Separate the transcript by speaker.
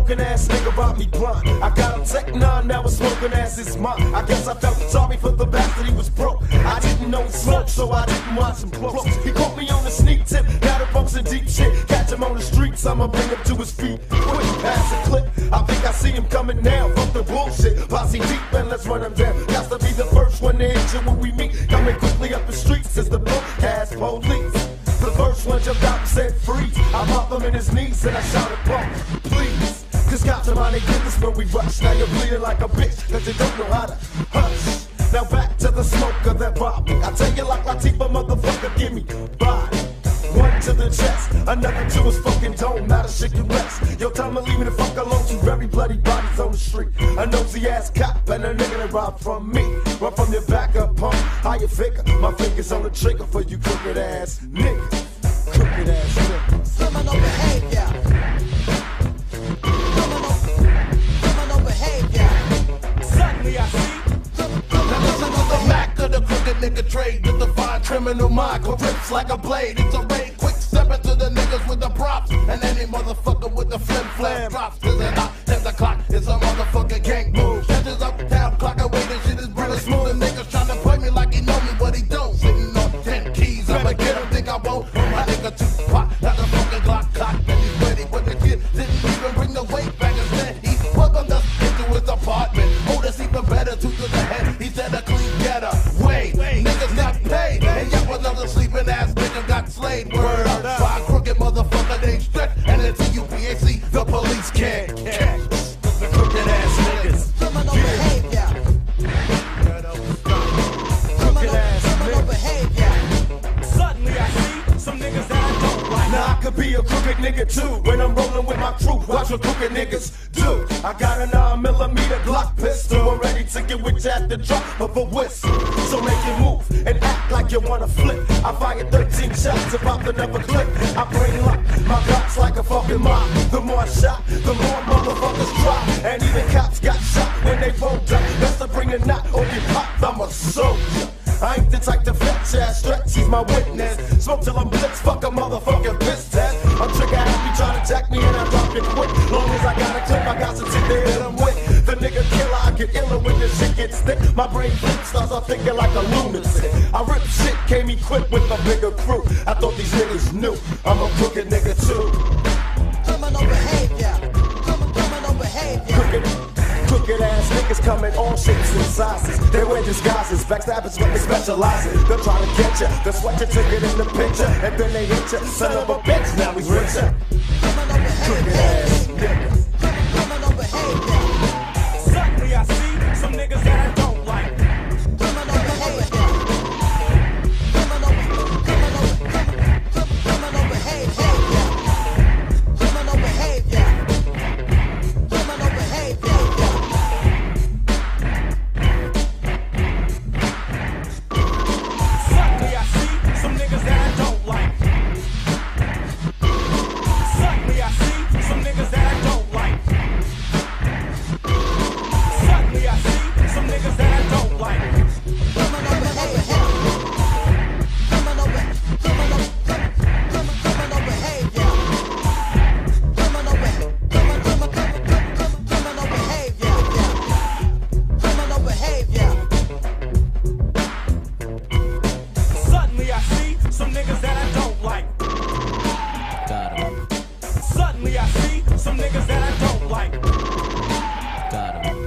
Speaker 1: broken ass nigga robbed me blind. I got him Tech 9, now it's smoking ass is mine. I guess I felt sorry for the bastard, he was broke. I didn't know he smoked, so I didn't watch him close. He caught me on the sneak tip, got him from some deep shit. Catch him on the streets, I'ma bring him to his feet. Quick, pass a clip, I think I see him coming now. Fuck the bullshit, posse deep and let's run him down. Got to be the first one to hit you when we meet. Coming quickly up the streets is the broke-ass police. The first one jumped out and said freeze. I popped him in his knees and I shouted, bro, please. Cause cops are my business when we rush. Now you're bleeding like a bitch cause you don't know how to hush. Now back to the smoker that robbed me. I tell you like Latifah, motherfucker, give me body. One to the chest, another to his fucking dome. Now the shit can rest. Yo, time to leave me the fuck alone. Two very bloody bodies on the street. A nosy ass cop and a nigga that robbed from me. Run from your back up, pump. How you figure? My fingers on the trigger for you crooked ass niggas. Crooked ass niggas.
Speaker 2: Criminal behavior. Criminal behavior.
Speaker 1: Suddenly I see.
Speaker 3: Now listen to the Mac of the crooked nigga trade. The divine criminal mind rips like a blade. It's a raid, quick stepping to the niggas with the props. And any motherfucker with the flim flam drops. Cause it's not 10 o'clock, it's a motherfucking gang move. Catches up, down, clock away, this shit is brutal smooth. The niggas tryna play me like he know me, but he don't. Sitting on 10 keys, I'ma get him, think I won't. My nigga too pop, that's a fucking Glock cock. And he's ready, but the kid didn't even bring the weight back. Instead, he welcomed us into his apartment. Oh, that's even better, two to the head. He said a clean getter. Wait, niggas got paid. And yet another sleeping ass nigga got slayed. Word up, by a crooked motherfucker named Stretch. And until UPAC, the police can't catch the crooked ass niggas.
Speaker 2: Criminal behavior.
Speaker 1: Crooked ass
Speaker 2: Criminal
Speaker 1: niggas.
Speaker 2: behavior.
Speaker 1: Suddenly I see some niggas that I don't like. Now I could be a crooked nigga too. When I'm rolling with my crew, watch what crooked niggas do. I got a 9mm Glock pistol. I'm ready to get with you at the drop of a whistle. So make it move and act like you wanna flip. I fire 13 shots about to never clip. I bring luck, my Glock's like a fucking mob. The more I shot, the more motherfuckers drop. And even cops got shot when they rolled up. Best to bring a knot or get popped, I'm a soldier. I ain't the type to fetch ass Stretch, he's my witness. Smoke till I'm blitz, fuck a motherfucking piss test. I'm trigger happy trying to jack me and I drop it quick. Long as I got a clip, I got some shit to hit him with. The nigga killer, I get iller when this shit gets thick. My brain flips, starts off thinking like a lunatic. I rip shit, came equipped with a bigger crew. I thought these niggas knew, I'm a crooked nigga too.
Speaker 2: Criminal behavior. Criminal behavior.
Speaker 1: Crooked ass niggas come in all shapes and sizes. They wear disguises, backstabbers what they specialize in. They'll try to get ya, they'll sweat your ticket in the picture, and then they hit ya. Son of a bitch, now he's richer. Crooked ass niggas.
Speaker 2: Criminal behavior.
Speaker 1: Suddenly I see some niggas that I don't like.
Speaker 2: Criminal behavior. Criminal behavior. Criminal behavior. Criminal behavior.
Speaker 1: Suddenly I see some niggas that I don't like. Suddenly I see some niggas that I don't like. Suddenly I see some niggas that I don't like.
Speaker 2: Criminal behavior. Criminal behavior. Criminal behavior. Criminal behavior. Criminal behavior.
Speaker 1: Suddenly I see some niggas that I don't like.
Speaker 4: Got him.
Speaker 1: Suddenly I see some niggas that I don't like.
Speaker 4: Got him.